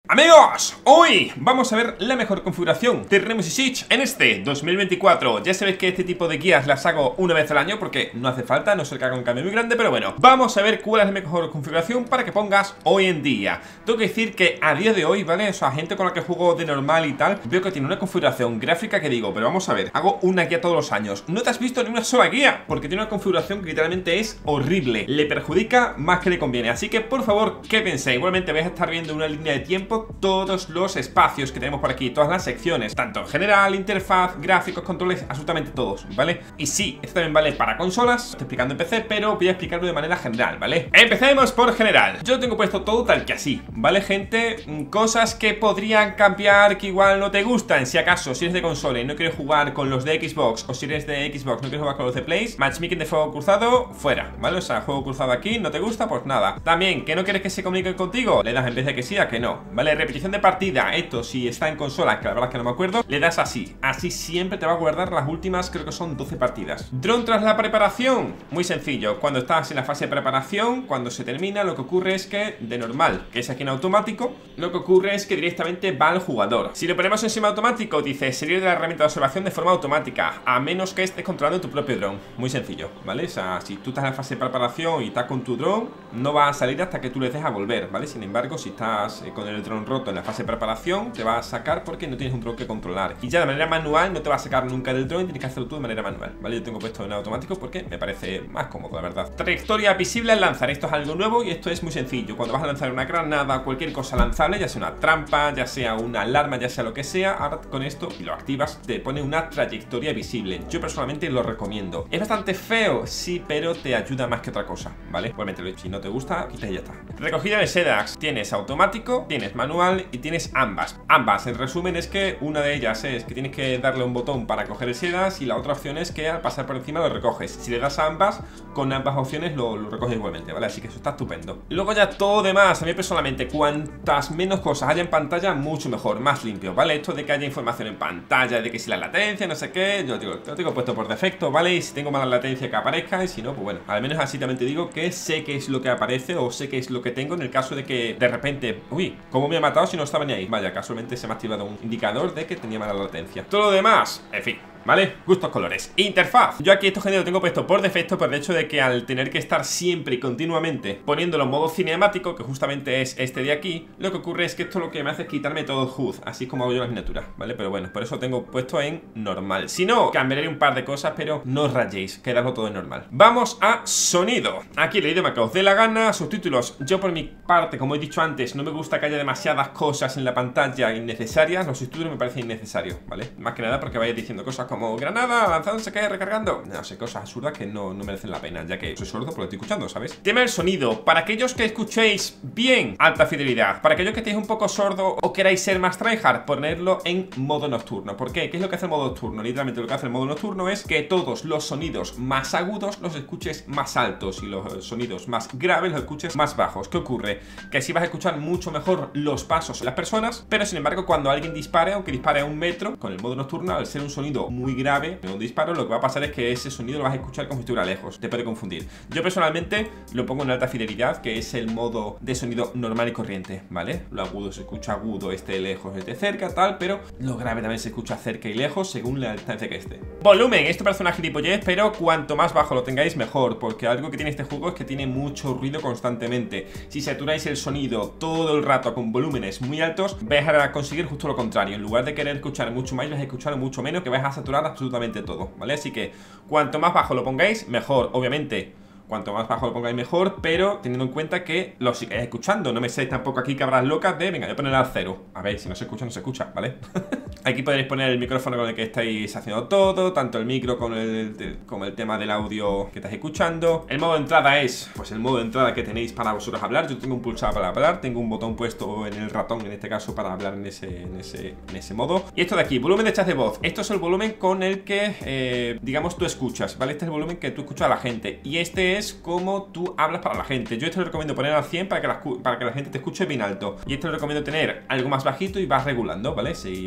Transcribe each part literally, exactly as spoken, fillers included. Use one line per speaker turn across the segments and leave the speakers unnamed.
Amigos, hoy vamos a ver la mejor configuración de Rainbow Six en este dos mil veinticuatro. Ya sabéis que este tipo de guías las hago una vez al año porque no hace falta, no se le haga un cambio muy grande. Pero bueno, vamos a ver cuál es la mejor configuración para que pongas hoy en día. Tengo que decir que a día de hoy, ¿vale? O sea, gente con la que juego de normal y tal, veo que tiene una configuración gráfica que digo, pero vamos a ver, hago una guía todos los años. No te has visto ni una sola guía porque tiene una configuración que literalmente es horrible, le perjudica más que le conviene. Así que por favor, ¿qué pensáis? Igualmente vais a estar viendo una línea de tiempo todos los espacios que tenemos por aquí, todas las secciones, tanto en general, interfaz, gráficos, controles, absolutamente todos, ¿vale? Y sí, esto también vale para consolas, estoy explicando en P C, pero voy a explicarlo de manera general, ¿vale? Empecemos por general. Yo tengo puesto todo tal que así, ¿vale, gente? Cosas que podrían cambiar, que igual no te gustan, si acaso, si eres de consola y no quieres jugar con los de Xbox, o si eres de Xbox no quieres jugar con los de Play, matchmaking de fuego cruzado, fuera, ¿vale? O sea, juego cruzado aquí, no te gusta, pues nada. También, que no quieres que se comunique contigo, le das en vez de que sí a que no, ¿vale? Repetición de partida, esto si está en consola, que la verdad es que no me acuerdo, le das así, así siempre te va a guardar las últimas, creo que son doce partidas. Drone tras la preparación, muy sencillo, cuando estás en la fase de preparación, cuando se termina, lo que ocurre es que, de normal, que es aquí en automático, lo que ocurre es que directamente va al jugador. Si lo ponemos en semiautomático, dice salir de la herramienta de observación de forma automática, a menos que estés controlando tu propio drone. Muy sencillo, ¿vale? O sea, si tú estás en la fase de preparación y estás con tu drone, no va a salir hasta que tú le des a volver, ¿vale? Sin embargo, si estás eh, con el drone roto en la fase de preparación, te va a sacar porque no tienes un drone que controlar. Y ya de manera manual no te va a sacar nunca del drone, tienes que hacerlo tú de manera manual, ¿vale? Yo tengo puesto en automático porque me parece más cómodo, la verdad. Trayectoria visible al lanzar, esto es algo nuevo y esto es muy sencillo. Cuando vas a lanzar una granada, cualquier cosa lanzable, ya sea una trampa, ya sea una alarma, ya sea lo que sea, ahora con esto, y lo activas, te pone una trayectoria visible. Yo personalmente lo recomiendo. Es bastante feo, sí, pero te ayuda más que otra cosa, ¿vale? Igualmente, si no te gusta, quitas y ya está. Recogida de sedax, tienes automático, tienes manual y tienes ambas. Ambas, en resumen, es que una de ellas es que tienes que darle un botón para coger el sedax y la otra opción es que al pasar por encima lo recoges. Si le das a ambas, con ambas opciones lo, lo recoges igualmente, ¿vale? Así que eso está estupendo. Luego ya todo demás, a mí personalmente, cuantas menos cosas haya en pantalla, mucho mejor, más limpio, ¿vale? Esto de que haya información en pantalla, de que si la latencia, no sé qué, yo digo, lo tengo puesto por defecto, ¿vale? Y si tengo mala latencia que aparezca, y si no, pues bueno, al menos así también te digo que sé qué es lo que aparece o sé qué es lo que tengo en el caso de que de repente, uy, ¿cómo me ha matado si no estaba ni ahí? Vaya, casualmente se me ha activado un indicador de que tenía mala latencia. Todo lo demás, en fin, ¿vale? Gustos colores. Interfaz. Yo aquí esto género lo tengo puesto por defecto por el hecho de que al tener que estar siempre y continuamente poniéndolo en modo cinemático, que justamente es este de aquí, lo que ocurre es que esto lo que me hace es quitarme todo el H U D, así como hago yo las miniaturas, ¿vale? Pero bueno, por eso lo tengo puesto en normal. Si no, cambiaré un par de cosas, pero no os rayéis, quedarlo todo en normal. Vamos a sonido. Aquí el idioma que os dé la gana, subtítulos. Yo por mi parte, como he dicho antes, no me gusta que haya demasiadas cosas en la pantalla innecesarias. Los subtítulos me parecen innecesarios, ¿vale? Más que nada porque vaya diciendo cosas como granada, avanzando, se cae, recargando. No sé, cosas absurdas que no, no merecen la pena, ya que soy sordo porque lo estoy escuchando, ¿sabes? Tema del sonido. Para aquellos que escuchéis bien, alta fidelidad. Para aquellos que estéis un poco sordo o queráis ser más tryhard, ponerlo en modo nocturno. ¿Por qué? ¿Qué es lo que hace el modo nocturno? Literalmente lo que hace el modo nocturno es que todos los sonidos más agudos los escuches más altos y los sonidos más graves los escuches más bajos. ¿Qué ocurre? Que así vas a escuchar mucho mejor los pasos de las personas, pero sin embargo cuando alguien dispare, aunque dispare a un metro, con el modo nocturno, al ser un sonido muy grave en un disparo, lo que va a pasar es que ese sonido lo vas a escuchar como si estuviera lejos, te puede confundir. Yo personalmente lo pongo en alta fidelidad, que es el modo de sonido normal y corriente, ¿vale? Lo agudo se escucha agudo, esté lejos, esté cerca, tal, pero lo grave también se escucha cerca y lejos según la distancia que esté. Volumen, esto parece una gilipollez, pero cuanto más bajo lo tengáis mejor, porque algo que tiene este juego es que tiene mucho ruido constantemente. Si saturáis el sonido todo el rato con volúmenes muy altos, vais a conseguir justo lo contrario. En lugar de querer escuchar mucho más, vais a escuchar mucho menos, que vais a saturar absolutamente todo, ¿vale? Así que cuanto más bajo lo pongáis, mejor. Obviamente, cuanto más bajo lo pongáis mejor, pero teniendo en cuenta que lo sigáis escuchando. No me seáis tampoco aquí cabras locas de, venga, voy a poner al cero. A ver, si no se escucha, no se escucha, ¿vale? Aquí podréis poner el micrófono con el que estáis haciendo todo, tanto el micro con el, como el tema del audio que estáis escuchando. El modo de entrada es, pues el modo de entrada que tenéis para vosotros hablar. Yo tengo un pulsado para hablar, tengo un botón puesto en el ratón, en este caso, para hablar en ese, en ese, en ese modo. Y esto de aquí, volumen de chat de voz. Esto es el volumen con el que, eh, digamos, tú escuchas, ¿vale? Este es el volumen que tú escuchas a la gente. Y este es como tú hablas para la gente. Yo esto lo recomiendo poner al cien para que, la, para que la gente te escuche bien alto. Y esto lo recomiendo tener algo más bajito y vas regulando, ¿vale? Si ves que la gente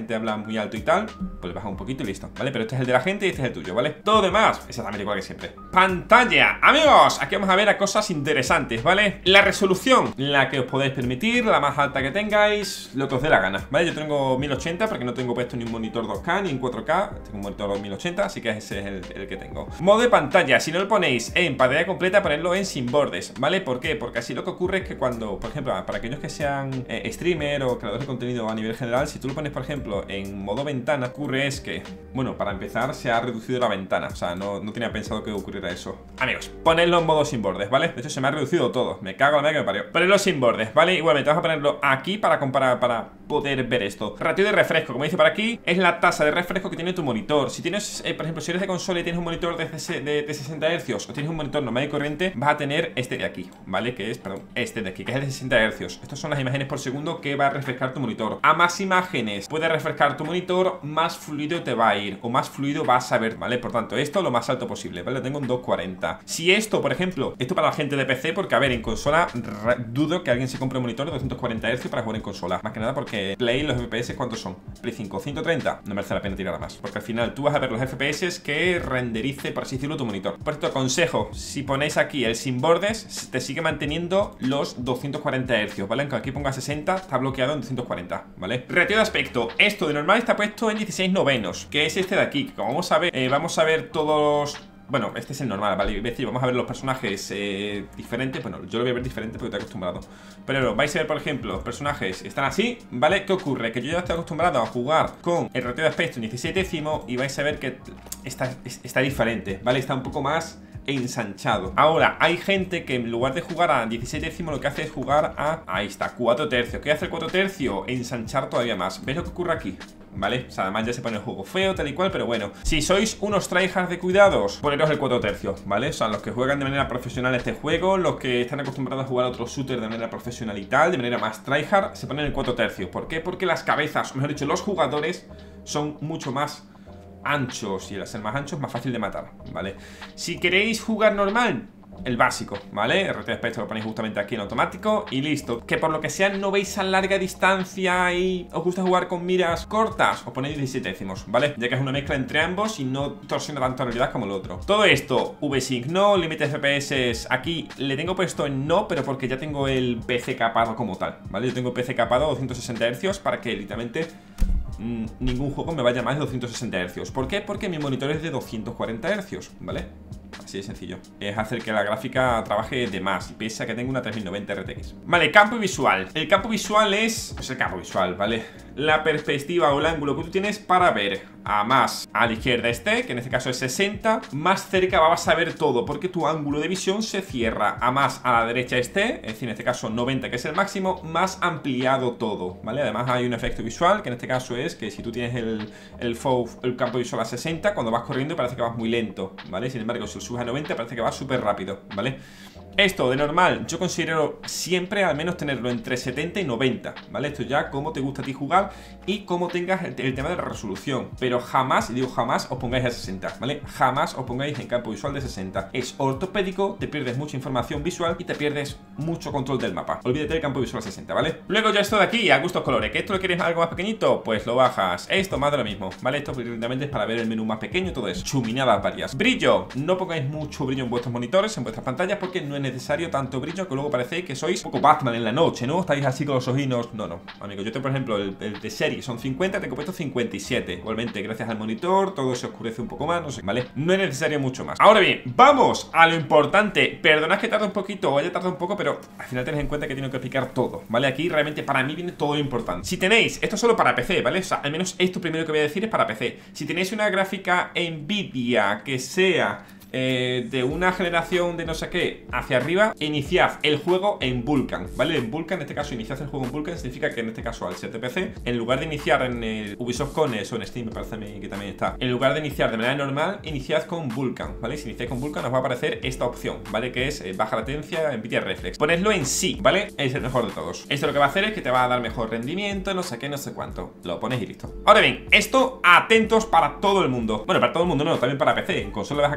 gente habla muy alto y tal, pues le baja un poquito y listo, ¿vale? Pero este es el de la gente y este es el tuyo, ¿vale? Todo demás, exactamente igual que siempre. Pantalla, amigos, aquí vamos a ver a cosas interesantes, ¿vale? La resolución, la que os podéis permitir, la más alta que tengáis, lo que os dé la gana, ¿vale? Yo tengo mil ochenta porque no tengo puesto ni un monitor dos K ni en cuatro K, tengo un monitor mil ochenta, así que ese es el, el que tengo. Modo de pantalla, si no lo ponéis en pantalla completa, ponerlo en sin bordes, ¿vale? ¿Por qué? Porque así lo que ocurre es que cuando, por ejemplo, para aquellos que sean eh, streamer o creadores de contenido a nivel general, si tú lo pones, por ejemplo, en modo ventana, ocurre es que, bueno, para empezar se ha reducido la ventana, o sea, no, no tenía pensado que ocurriera eso. Amigos, ponedlo en modo sin bordes, ¿vale? De hecho se me ha reducido todo, me cago en la madre que me parió. Ponedlo sin bordes, ¿vale? Igualmente vamos a ponerlo aquí para comparar, para poder ver esto. Ratio de refresco, como dice por aquí, es la tasa de refresco que tiene tu monitor. Si tienes, eh, por ejemplo, si eres de consola y tienes un monitor de, de, de sesenta hercios o tienes un monitor normal y corriente, vas a tener este de aquí, ¿vale? Que es, perdón, este de aquí, que es el de sesenta hercios. Estas son las imágenes por segundo que va a refrescar tu monitor. A más imágenes puede refrescar tu monitor, más fluido te va a ir, o más fluido vas a ver, ¿vale? Por tanto, esto lo más alto posible, ¿vale? Lo tengo en doscientos cuarenta. Si esto, por ejemplo, esto para la gente de P C, porque a ver, en consola dudo que alguien se compre un monitor de doscientos cuarenta hercios para jugar en consola. Más que nada porque Play, los F P S, ¿cuántos son? Play cinco, ciento treinta. No merece la pena tirar a más, porque al final tú vas a ver los F P S que renderice, por así decirlo, tu monitor. Por esto, consejo, si ponéis aquí el sin bordes, te sigue manteniendo los doscientos cuarenta hercios, ¿vale? Aunque aquí ponga sesenta, está bloqueado en doscientos cuarenta, ¿vale? Ratio de aspecto, esto de normal está puesto en dieciséis novenos, que es este de aquí, que como vamos a ver, eh, vamos a ver todos... Bueno, este es el normal, ¿vale? Es decir, vamos a ver los personajes eh, diferentes. Bueno, yo lo voy a ver diferente porque estoy acostumbrado. Pero vais a ver, por ejemplo, los personajes están así, ¿vale? ¿Qué ocurre? Que yo ya estoy acostumbrado a jugar con el ratio de aspecto en dieciséis décimo y vais a ver que está, está diferente, ¿vale? Está un poco más ensanchado. Ahora, hay gente que en lugar de jugar a dieciséis décimos lo que hace es jugar a... Ahí está, cuatro tercios. ¿Qué hace el cuatro tercios? Ensanchar todavía más. ¿Ves lo que ocurre aquí? ¿Vale? O sea, además ya se pone el juego feo, tal y cual, pero bueno. Si sois unos tryhards de cuidados, poneros el cuatro tercios, ¿vale? O sea, los que juegan de manera profesional este juego, los que están acostumbrados a jugar a otros shooters de manera profesional y tal, de manera más tryhard, se ponen el cuatro tercios. ¿Por qué? Porque las cabezas, o mejor dicho, los jugadores son mucho más anchos, y al ser más anchos, más fácil de matar, ¿vale? Si queréis jugar normal, el básico, ¿vale? El ratio de aspecto lo ponéis justamente aquí en automático y listo. Que por lo que sea no veis a larga distancia y os gusta jugar con miras cortas, os ponéis diecisiete décimos, ¿vale? Ya que es una mezcla entre ambos y no torsiona tanto la realidad como el otro. Todo esto, V-Sync no, límite de F P S aquí le tengo puesto en no, pero porque ya tengo el P C capado como tal, ¿vale? Yo tengo el P C capado a doscientos sesenta hercios para que literalmente ningún juego me vaya más de doscientos sesenta hercios. ¿Por qué? Porque mi monitor es de doscientos cuarenta hercios, ¿vale? Así de sencillo. Es hacer que la gráfica trabaje de más, y pese a que tenga una tres mil noventa R T X. Vale, campo visual. El campo visual es... Pues el campo visual, ¿vale? La perspectiva o el ángulo que tú tienes para ver a más a la izquierda esté, que en este caso es sesenta, más cerca vas a ver todo, porque tu ángulo de visión se cierra. A más a la derecha esté, es decir, en este caso noventa, que es el máximo, más ampliado todo, ¿vale? Además hay un efecto visual, que en este caso es que si tú tienes el, el, fo, el campo visual a sesenta, cuando vas corriendo parece que vas muy lento, ¿vale? Sin embargo, si lo subes a noventa parece que vas súper rápido, ¿vale? Esto de normal, yo considero siempre al menos tenerlo entre setenta y noventa, ¿vale? Esto ya como te gusta a ti jugar y cómo tengas el, el tema de la resolución. Pero jamás, y digo jamás, os pongáis a sesenta, ¿vale? Jamás os pongáis en campo visual de sesenta. Es ortopédico, te pierdes mucha información visual y te pierdes mucho control del mapa. Olvídate del campo visual a sesenta, ¿vale? Luego ya esto de aquí, a gustos colores. ¿Que esto lo quieres algo más pequeñito? Pues lo bajas. Esto más de lo mismo, ¿vale? Esto evidentemente es para ver el menú más pequeño, todo eso. Chuminadas varias. Brillo. No pongáis mucho brillo en vuestros monitores, en vuestras pantallas, porque no es necesario tanto brillo que luego parecéis que sois un poco Batman en la noche, ¿no? Estáis así con los ojinos. No, no, amigos, yo tengo por ejemplo el, el de serie son cincuenta, tengo puesto cincuenta y siete. Igualmente, gracias al monitor, todo se oscurece un poco más, no sé, ¿vale? No es necesario mucho más. Ahora bien, vamos a lo importante. Perdonad que tarde un poquito o haya tardado un poco, pero al final tenéis en cuenta que tengo que explicar todo, ¿vale? Aquí realmente para mí viene todo lo importante. Si tenéis, esto es solo para P C, ¿vale? O sea, al menos esto primero que voy a decir es para P C. Si tenéis una gráfica Nvidia que sea... Eh, de una generación de no sé qué hacia arriba, iniciad el juego en Vulkan, ¿vale? En Vulkan, en este caso, iniciad el juego en Vulkan significa que en este caso, al ser de P C, en lugar de iniciar en el Ubisoft Connect o en Steam, me parece a mí que también está, en lugar de iniciar de manera normal, iniciad con Vulkan, ¿vale? Si iniciáis con Vulkan, os va a aparecer esta opción, ¿vale? Que es eh, baja latencia, Nvidia Reflex. Ponedlo en sí, ¿vale? Es el mejor de todos. Esto lo que va a hacer es que te va a dar mejor rendimiento, no sé qué, no sé cuánto. Lo pones y listo. Ahora bien, esto atentos para todo el mundo. Bueno, para todo el mundo no, también para P C. En consola vas a cambiar poco.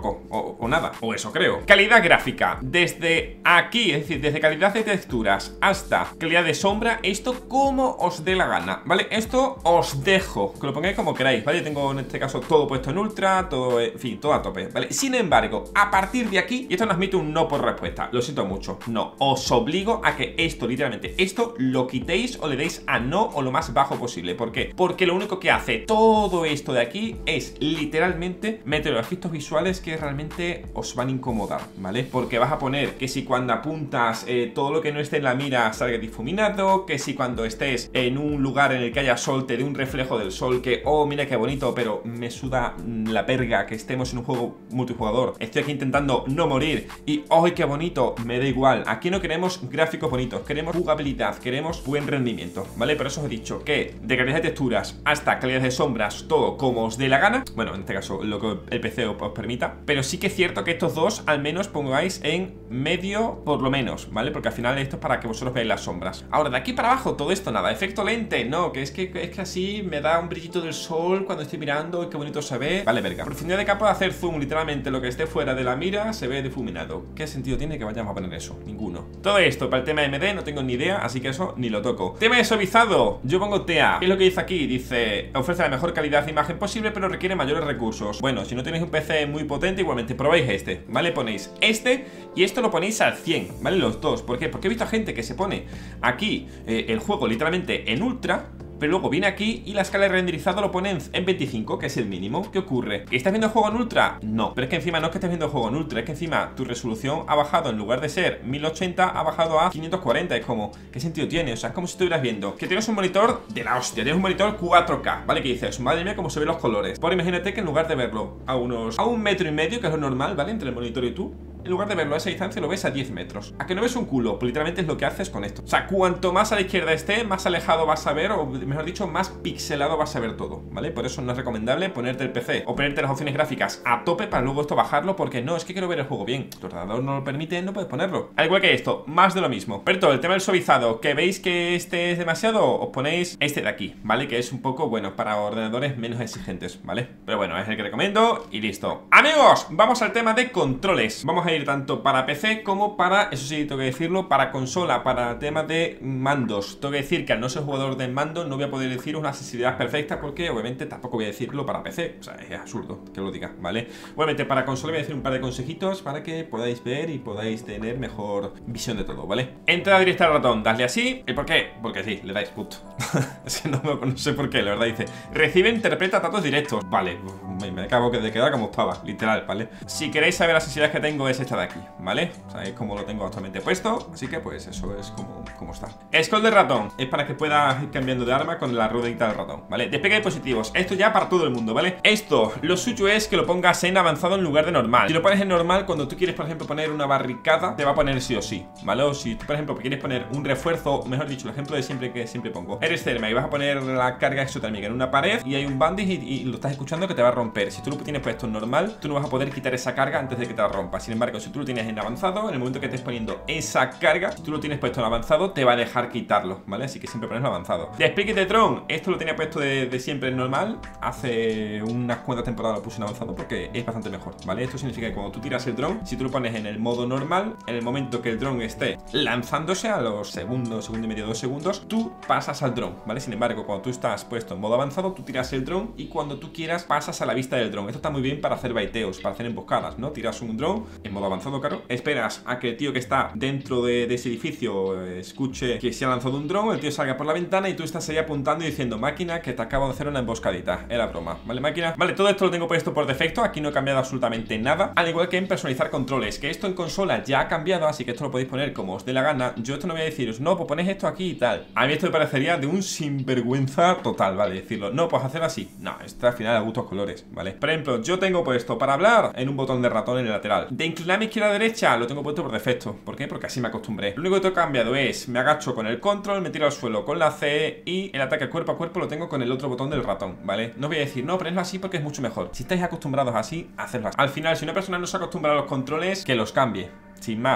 poco, o, o nada, o eso creo. Calidad gráfica, desde aquí, es decir, desde calidad de texturas hasta calidad de sombra, esto como os dé la gana, ¿vale? Esto os dejo, que lo pongáis como queráis, ¿vale? Yo tengo en este caso todo puesto en ultra, todo, en fin, todo a tope, ¿vale? Sin embargo, a partir de aquí, y esto no admite un no por respuesta, lo siento mucho, no, os obligo a que esto, literalmente, esto lo quitéis o le deis a no o lo más bajo posible. ¿Por qué? Porque lo único que hace todo esto de aquí es literalmente meter los efectos visuales que realmente os van a incomodar, ¿vale? Porque vas a poner que si cuando apuntas eh, todo lo que no esté en la mira salga difuminado, que si cuando estés en un lugar en el que haya sol te dé un reflejo del sol que, oh, mira qué bonito, pero me suda la perga que estemos en un juego multijugador. Estoy aquí intentando no morir y, oh, qué bonito, me da igual. Aquí no queremos gráficos bonitos, queremos jugabilidad, queremos buen rendimiento, ¿vale? Por eso os he dicho que de calidad de texturas hasta calidad de sombras, todo como os dé la gana. Bueno, en este caso lo que el P C os permita. Pero sí que es cierto que estos dos al menos pongáis en medio por lo menos, ¿vale? Porque al final esto es para que vosotros veáis las sombras. Ahora, de aquí para abajo todo esto nada, efecto lente, no, que es que, es que así me da un brillito del sol cuando estoy mirando y qué bonito se ve. Vale, verga. Profundidad de capa de hacer zoom, literalmente lo que esté fuera de la mira se ve difuminado. ¿Qué sentido tiene que vayamos a poner eso? Ninguno. Todo esto para el tema de M D no tengo ni idea, así que eso ni lo toco. Tema de suavizado, yo pongo T A. ¿Qué es lo que dice aquí? Dice, ofrece la mejor calidad de imagen posible, pero requiere mayores recursos. Bueno, si no tenéis un P C muy potente, igualmente probáis este, ¿vale? Ponéis este y esto lo ponéis al cien, ¿vale? Los dos. ¿Por qué? Porque he visto a gente que se pone aquí eh, el juego literalmente en ultra, pero luego viene aquí y la escala de renderizado lo pone en veinticinco, que es el mínimo. ¿Qué ocurre? ¿Estás viendo el juego en ultra? No, pero es que encima no es que estés viendo el juego en ultra, es que encima tu resolución ha bajado, en lugar de ser mil ochenta, ha bajado a quinientos cuarenta. Es como, ¿qué sentido tiene? O sea, es como si estuvieras viendo que tienes un monitor de la hostia, tienes un monitor cuatro K, ¿vale? Que dices, madre mía, cómo se ven los colores. Por imagínate que en lugar de verlo a unos, a un metro y medio, que es lo normal, ¿vale? Entre el monitor y tú, en lugar de verlo a esa distancia lo ves a diez metros. ¿A que no ves un culo? Pues literalmente es lo que haces con esto. O sea, cuanto más a la izquierda esté, más alejado vas a ver, o mejor dicho, más pixelado vas a ver todo, ¿vale? Por eso no es recomendable ponerte el P C o ponerte las opciones gráficas a tope para luego esto bajarlo, porque no, es que quiero ver el juego bien. Tu ordenador no lo permite, no puedes ponerlo. Al igual que esto, más de lo mismo. Pero todo el tema del suavizado, que veis que este es demasiado, os ponéis este de aquí, ¿vale? Que es un poco, bueno, para ordenadores menos exigentes, ¿vale? Pero bueno, es el que recomiendo y listo. Amigos, vamos al tema de controles. Vamos a ir tanto para P C como para, eso sí, tengo que decirlo, para consola, para temas de mandos. Tengo que decir que al no ser jugador de mando no voy a poder decir una accesibilidad perfecta, porque obviamente tampoco voy a decirlo para P C. O sea, es absurdo que lo diga, ¿vale? Obviamente para consola voy a decir un par de consejitos para que podáis ver y podáis tener mejor visión de todo, ¿vale? Entrada directa al ratón, dadle así. ¿Y por qué? Porque sí, le dais put. Es que no, no sé por qué, la verdad. Dice, recibe, interpreta datos directos. Vale, me, me acabo de quedar como estaba, literal, ¿vale? Si queréis saber las accesibilidades que tengo, es esta de aquí, ¿vale? O sea, es como lo tengo actualmente puesto, así que pues eso es como, como está. Scroll del ratón, es para que puedas ir cambiando de arma con la ruedita del ratón, ¿vale? Despegue de dispositivos, esto ya para todo el mundo, ¿vale? Esto, lo suyo es que lo pongas en avanzado en lugar de normal. Si lo pones en normal, cuando tú quieres, por ejemplo, poner una barricada, te va a poner sí o sí, ¿vale? O si tú, por ejemplo, quieres poner un refuerzo, mejor dicho, el ejemplo de siempre que siempre pongo, eres Therma y vas a poner la carga exotérmica en una pared y hay un bandage y, y lo estás escuchando que te va a romper. Si tú lo tienes puesto en normal, tú no vas a poder quitar esa carga antes de que te la rompa. Sin embargo, si tú lo tienes en avanzado, en el momento que estés poniendo esa carga, si tú lo tienes puesto en avanzado, te va a dejar quitarlo, ¿vale? Así que siempre pones en avanzado. Despliegue de dron, esto lo tenía puesto de, de siempre en normal. Hace unas cuantas temporadas lo puse en avanzado porque es bastante mejor, ¿vale? Esto significa que cuando tú tiras el dron, si tú lo pones en el modo normal, en el momento que el dron esté lanzándose a los segundos, segundo y medio, dos segundos, tú pasas al dron, ¿vale? Sin embargo, cuando tú estás puesto en modo avanzado, tú tiras el dron y cuando tú quieras pasas a la vista del dron. Esto está muy bien para hacer baiteos, para hacer emboscadas, ¿no? Tiras un dron en modo avanzado, claro, esperas a que el tío que está dentro de, de ese edificio eh, escuche que se ha lanzado un dron, el tío salga por la ventana y tú estás ahí apuntando y diciendo, máquina, que te acabo de hacer una emboscadita. Era broma, ¿vale, máquina? Vale, todo esto lo tengo puesto por defecto, aquí no he cambiado absolutamente nada, al igual que en personalizar controles, que esto en consola ya ha cambiado, así que esto lo podéis poner como os dé la gana. Yo esto no voy a deciros, no, pues ponéis esto aquí y tal. A mí esto me parecería de un sinvergüenza total, ¿vale? Decirlo, no, pues hacer así. No, esto al final a gustos colores, ¿vale? Por ejemplo, yo tengo puesto para hablar en un botón de ratón en el lateral. De inclinarme izquierda a derecha lo tengo puesto por defecto. ¿Por qué? Porque así me acostumbré. Lo único que tengo cambiado es, me agacho con el control, me tiro al suelo con la C y el ataque cuerpo a cuerpo lo tengo con el otro botón del ratón, ¿vale? No voy a decir, no, ponedlo así porque es mucho mejor. Si estáis acostumbrados así, hacedlo así. Al final, si una persona no se acostumbra a los controles, que los cambie, sin más.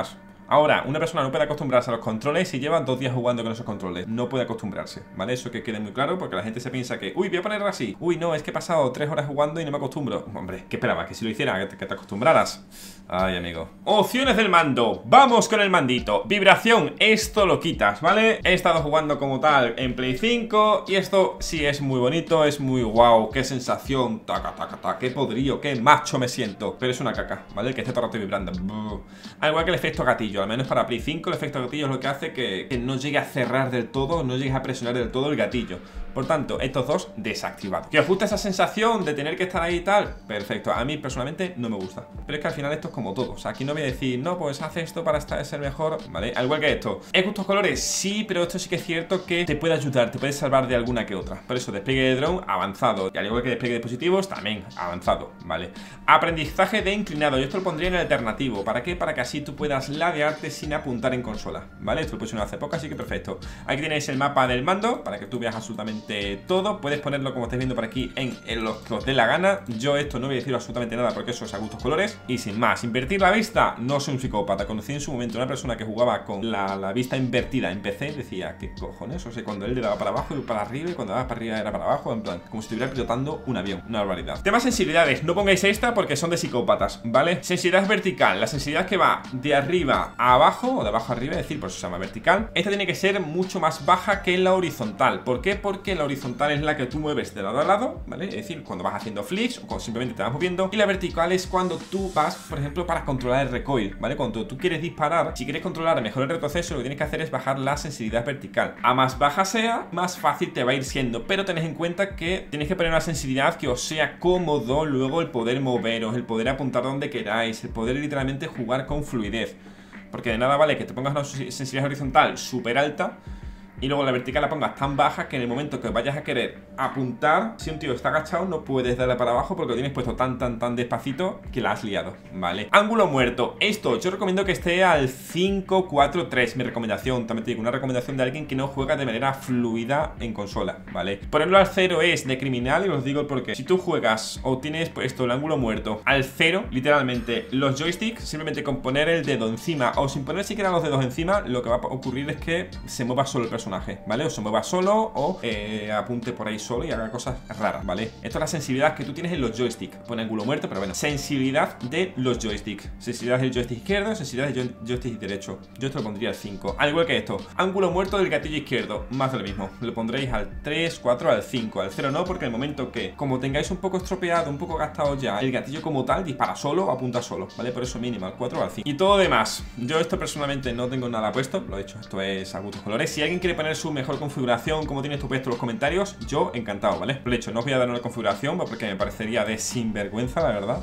Ahora, una persona no puede acostumbrarse a los controles si lleva dos días jugando con esos controles. No puede acostumbrarse, ¿vale? Eso que quede muy claro, porque la gente se piensa que, uy, voy a ponerlo así. Uy, no, es que he pasado tres horas jugando y no me acostumbro. Hombre, ¿qué esperabas? Que si lo hiciera, que te, que te acostumbraras. Ay, amigo. Opciones del mando. Vamos con el mandito. Vibración, esto lo quitas, ¿vale? He estado jugando como tal en Play cinco y esto sí es muy bonito, es muy guau. Qué sensación, taca, taca, taca, qué podrillo, qué macho me siento. Pero es una caca, ¿vale? Que esté todo el rato vibrando. Al igual que el efecto gatillo, al menos para Play cinco, el efecto gatillo es lo que hace que, que no llegue a cerrar del todo, no llegues a presionar del todo el gatillo. Por tanto, estos dos desactivados. ¿Que os gusta esa sensación de tener que estar ahí y tal? Perfecto, a mí personalmente no me gusta. Pero es que al final esto es como todo. O sea, aquí no voy a decir, no, pues haz esto para estar, ser mejor, ¿vale? Al igual que esto. ¿Es gustos colores? Sí, pero esto sí que es cierto que te puede ayudar, te puede salvar de alguna que otra. Por eso, despliegue de drone, avanzado. Y al igual que despliegue de dispositivos, también avanzado, ¿vale? Aprendizaje de inclinado. Yo esto lo pondría en el alternativo. ¿Para qué? Para que así tú puedas ladearte sin apuntar en consola, ¿vale? Esto lo puse hace poco, así que perfecto. Aquí tenéis el mapa del mando, para que tú veas absolutamente todo. Puedes ponerlo como estáis viendo por aquí en, en los que os dé la gana. Yo esto no voy a decir absolutamente nada porque eso es a gustos colores. Y sin más, invertir la vista, no soy un psicópata. Conocí en su momento una persona que jugaba con la, la vista invertida en P C. Decía, ¿qué cojones? O sea, cuando él le daba para abajo y para arriba, y cuando daba para arriba era para abajo, en plan, como si estuviera pilotando un avión. Una barbaridad. Temas sensibilidades, no pongáis esta porque son de psicópatas, ¿vale? Sensibilidad vertical, la sensibilidad que va de arriba a abajo, o de abajo a arriba, es decir, por eso se llama vertical. Esta tiene que ser mucho más baja que la horizontal. ¿Por qué? Porque la horizontal es la que tú mueves de lado a lado, ¿vale? Es decir, cuando vas haciendo flicks o cuando simplemente te vas moviendo. Y la vertical es cuando tú vas, por ejemplo, para controlar el recoil, ¿vale? Cuando tú quieres disparar, si quieres controlar mejor el retroceso, lo que tienes que hacer es bajar la sensibilidad vertical. A más baja sea, más fácil te va a ir siendo. Pero tened en cuenta que tienes que poner una sensibilidad que os sea cómodo luego el poder moveros, el poder apuntar donde queráis, el poder literalmente jugar con fluidez. Porque de nada vale que te pongas una sensibilidad horizontal súper alta y luego la vertical la pongas tan baja que en el momento que vayas a querer apuntar, si un tío está agachado, no puedes darle para abajo porque lo tienes puesto tan, tan, tan despacito que la has liado, ¿vale? Ángulo muerto. Esto yo recomiendo que esté al cinco cuatro tres, mi recomendación. También te digo, una recomendación de alguien que no juega de manera fluida en consola, ¿vale? Ponerlo al cero es de criminal y os digo el porqué. Si tú juegas o tienes puesto el ángulo muerto al cero, literalmente, los joysticks, simplemente con poner el dedo encima o sin poner siquiera los dedos encima, lo que va a ocurrir es que se mueva solo el personaje, ¿vale? O se mueva solo o eh, apunte por ahí solo y haga cosas raras, ¿vale? Esto es la sensibilidad que tú tienes en los joysticks. Pone ángulo muerto, pero bueno, sensibilidad de los joysticks. Sensibilidad del joystick izquierdo, sensibilidad del joystick derecho. Yo esto lo pondría al cinco. Al igual que esto, ángulo muerto del gatillo izquierdo, más de lo mismo. Lo pondréis al tres, cuatro, al cinco. Al cero no, porque en el momento que, como tengáis un poco estropeado, un poco gastado ya, el gatillo como tal dispara solo o apunta solo, ¿vale? Por eso mínimo al cuatro o al cinco. Y todo demás, yo esto personalmente no tengo nada puesto, lo he hecho, esto es a gustos colores. Si alguien quiere poner su mejor configuración, como tienes tú puesto en los comentarios, yo encantado, ¿vale? Lo he hecho, no os voy a dar una configuración porque me parecería de sinvergüenza, la verdad.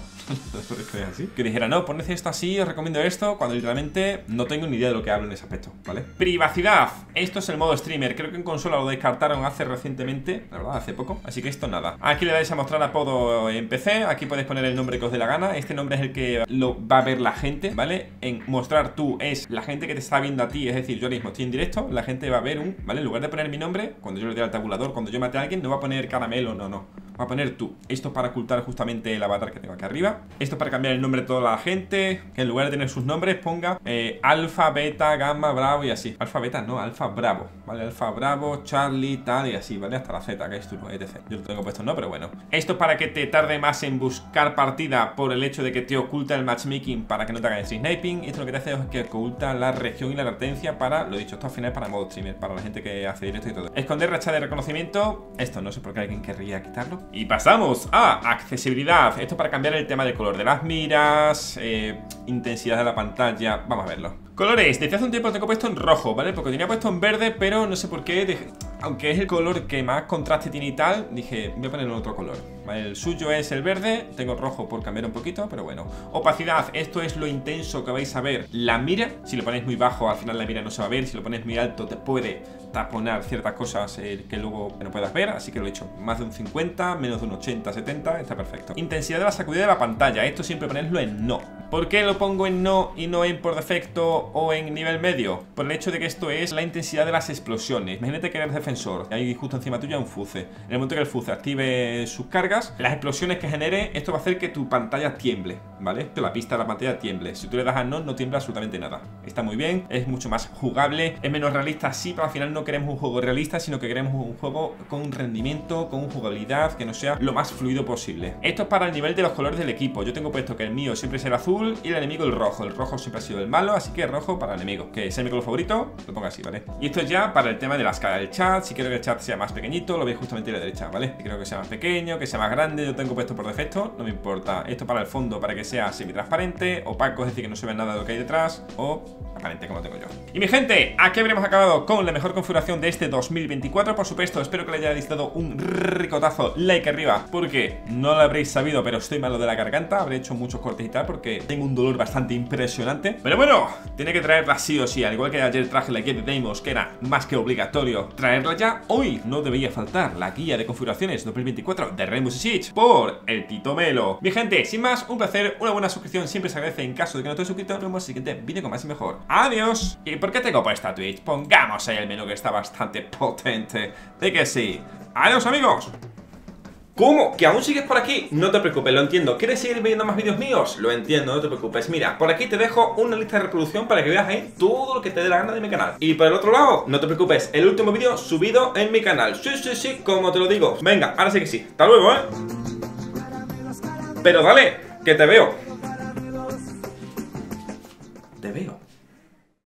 Así. Que dijera, no, poned esto así, os recomiendo esto, cuando literalmente no tengo ni idea de lo que hablo en ese aspecto, ¿vale? Privacidad, esto es el modo streamer. Creo que en consola lo descartaron hace recientemente, la verdad, hace poco, así que esto nada. Aquí le dais a mostrar apodo en P C, aquí podéis poner el nombre que os dé la gana. Este nombre es el que lo va a ver la gente, ¿vale? En mostrar tú es la gente que te está viendo a ti, es decir, yo ahora mismo estoy en directo, la gente va a ver un, ¿vale? En lugar de poner mi nombre, cuando yo le dé al tabulador, cuando yo mate a alguien, no va a poner caramelo, no, no. Va a poner tú. Esto es para ocultar justamente el avatar que tengo aquí arriba. Esto es para cambiar el nombre de toda la gente, que en lugar de tener sus nombres ponga eh, alfa, beta, gamma, bravo y así. Alfa, beta, no, alfa, bravo, ¿vale? Alfa, bravo, Charlie, tal y así, ¿vale? Hasta la Z, que es turno, etcétera. Yo lo tengo puesto, no, pero bueno. Esto es para que te tarde más en buscar partida por el hecho de que te oculta el matchmaking para que no te hagan sniping. Y esto lo que te hace es que oculta la región y la latencia para, lo dicho, esto al final es para modo streamer, para la gente que hace directo y todo. Esconder racha de reconocimiento. Esto no sé por qué alguien querría quitarlo. Y pasamos a accesibilidad. Esto para cambiar el tema del color de las miras, eh, intensidad de la pantalla. Vamos a verlo. Colores, desde hace un tiempo lo tengo puesto en rojo, ¿vale? Porque tenía puesto en verde, pero no sé por qué dejé... Aunque es el color que más contraste tiene y tal, dije, voy a poner otro color, ¿vale? El suyo es el verde, tengo rojo por cambiar un poquito, pero bueno. Opacidad, esto es lo intenso que vais a ver. La mira, si lo ponéis muy bajo, al final la mira no se va a ver. Si lo ponéis muy alto, te puede taponar ciertas cosas eh, que luego no puedas ver. Así que lo he hecho más de un cincuenta, menos de un ochenta, setenta, está perfecto. Intensidad de la sacudida de la pantalla, esto siempre ponerlo en no. ¿Por qué lo pongo en no y no en por defecto o en nivel medio? Por el hecho de que esto es la intensidad de las explosiones. Imagínate que eres defensor y hay justo encima tuya un fuse. En el momento que el fuse active sus cargas, las explosiones que genere, esto va a hacer que tu pantalla tiemble. ¿vale? Que la pista de la pantalla tiemble. Si tú le das a no, no tiembla absolutamente nada. Está muy bien, es mucho más jugable, es menos realista, sí, pero al final no queremos un juego realista, sino que queremos un juego con rendimiento, con jugabilidad, que no sea lo más fluido posible. Esto es para el nivel de los colores del equipo. Yo tengo puesto que el mío siempre es el azul y el enemigo el rojo. El rojo siempre ha sido el malo, así que rojo para el enemigo, que es mi color favorito, lo pongo así, ¿vale? Y esto es ya para el tema de la escala del chat. Si quiero que el chat sea más pequeñito, lo veis justamente a la derecha, ¿vale? Si quiero que sea más pequeño, que sea más grande, yo tengo puesto por defecto, no me importa. Esto para el fondo, para que sea semitransparente, opaco, es decir, que no se vea nada de lo que hay detrás, o aparente como tengo yo. Y mi gente, aquí habremos acabado con la mejor configuración de este dos mil veinticuatro. Por supuesto, espero que le hayáis dado un ricotazo like arriba, porque no lo habréis sabido, pero estoy malo de la garganta. Habré hecho muchos cortes y tal, porque tengo un dolor bastante impresionante. Pero bueno, tiene que traerla sí o sí. Al igual que ayer traje la guía de Deimos, que era más que obligatorio traerla ya, hoy no debería faltar la guía de configuraciones dos mil veinticuatro de Rainbow Six Siege por el Tito Melo. Mi gente, sin más, un placer, una buena suscripción siempre se agradece en caso de que no estés suscrito. Nos vemos en el siguiente vídeo con más y mejor. Adiós. ¿Y por qué tengo puesta Twitch? Pongamos ahí el menú, que está bastante potente. De que sí. Adiós, amigos. ¿Cómo? ¿Que aún sigues por aquí? No te preocupes, lo entiendo. ¿Quieres seguir viendo más vídeos míos? Lo entiendo, no te preocupes. Mira, por aquí te dejo una lista de reproducción para que veas ahí todo lo que te dé la gana de mi canal. Y por el otro lado, no te preocupes, el último vídeo subido en mi canal. Sí, sí, sí, como te lo digo. Venga, ahora sí que sí. Hasta luego, ¿eh? Pero dale, que te veo.